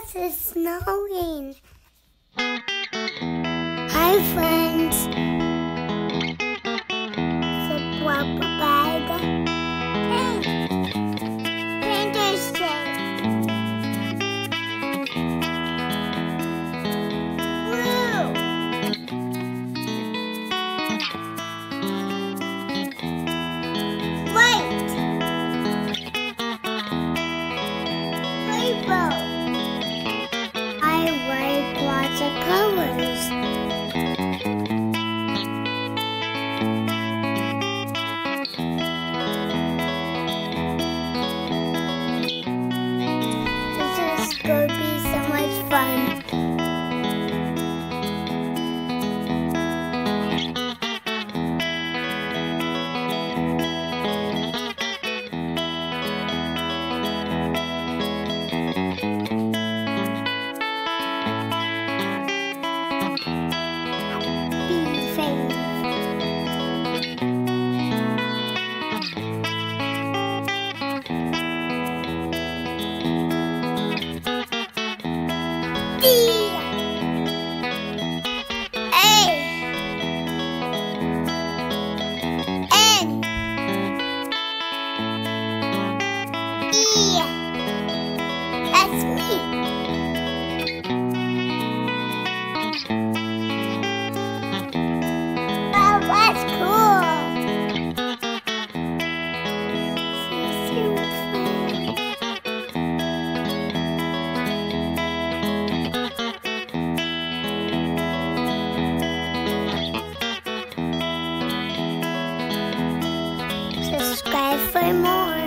Yes, it's snowing. Hi, friends. So, Papa Bag. Hey, Painter's Day. Blue. White. Rainbow. I like lots of colors. This is going to be so much fun. Be safe. D. A. N. E. That's me. Oh, that's cool. Subscribe for more.